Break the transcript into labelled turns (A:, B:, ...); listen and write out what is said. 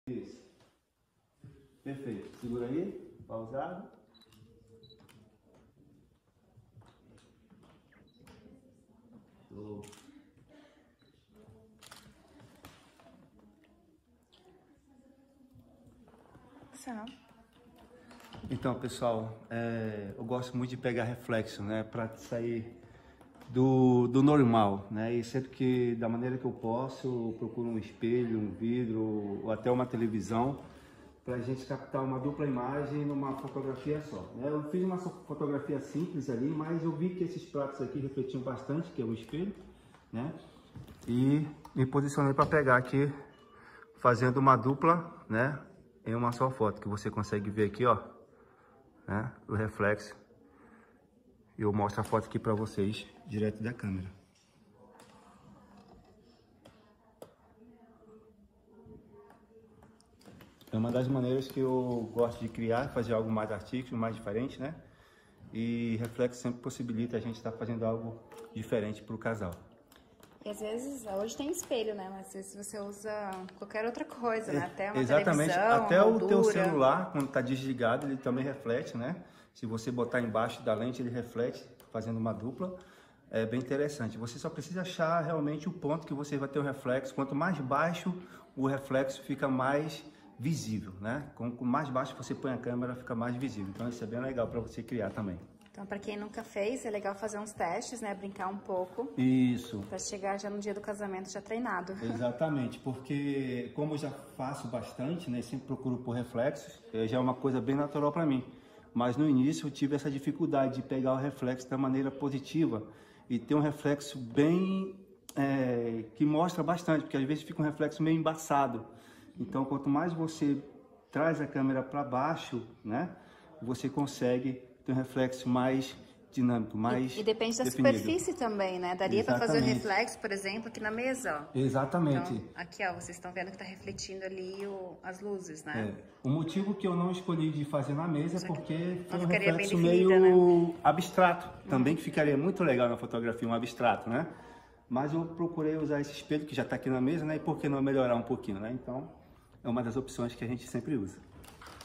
A: Isso. Perfeito. Segura aí, pausado. Show. Então, pessoal, eu gosto muito de pegar reflexo, né, para sair do normal, né, e sempre que, da maneira que eu posso, eu procuro um espelho, um vidro ou até uma televisão para a gente captar uma dupla imagem numa fotografia só, né. Eu fiz uma fotografia simples ali, mas eu vi que esses pratos aqui refletiam bastante, que é o espelho, né, e me posicionei para pegar aqui, fazendo uma dupla, né, em uma só foto, que você consegue ver aqui, ó, né, o reflexo. Eu mostro a foto aqui para vocês, direto da câmera. É uma das maneiras que eu gosto de criar, fazer algo mais artístico, mais diferente, né? E reflexo sempre possibilita a gente estar fazendo algo diferente para o casal.
B: E às vezes, hoje tem espelho, né? Mas se você usa qualquer outra coisa, né? Até uma
A: exatamente,
B: televisão,
A: até o
B: moldura.
A: teu celular, quando está desligado, ele também reflete, né? Se você botar embaixo da lente, ele reflete, fazendo uma dupla. É bem interessante. Você só precisa achar realmente o ponto que você vai ter o reflexo. Quanto mais baixo, o reflexo fica mais visível, né? Quanto mais baixo você põe a câmera, fica mais visível. Então isso é bem legal para você criar também.
B: Então, para quem nunca fez, é legal fazer uns testes, né? Brincar um pouco.
A: Isso.
B: Para chegar já no dia do casamento já treinado.
A: Exatamente, porque como eu já faço bastante, né? Sempre procuro por reflexos, já é uma coisa bem natural para mim. Mas no início eu tive essa dificuldade de pegar o reflexo da maneira positiva e ter um reflexo bem... que mostra bastante, porque às vezes fica um reflexo meio embaçado. Então, quanto mais você traz a câmera para baixo, né? Você consegue ter um reflexo mais dinâmico, mais
B: E depende da
A: definido.
B: Superfície também, né? Daria para fazer o reflexo, por exemplo, aqui na mesa, ó.
A: Exatamente.
B: Então, aqui, ó, vocês estão vendo que está refletindo ali as luzes, né?
A: O motivo que eu não escolhi de fazer na mesa é porque foi um reflexo
B: definida,
A: meio
B: né?
A: abstrato. Também que ficaria muito legal na fotografia, um abstrato, né? Mas eu procurei usar esse espelho que já está aqui na mesa, né? E por que não melhorar um pouquinho, né? Então, é uma das opções que a gente sempre usa.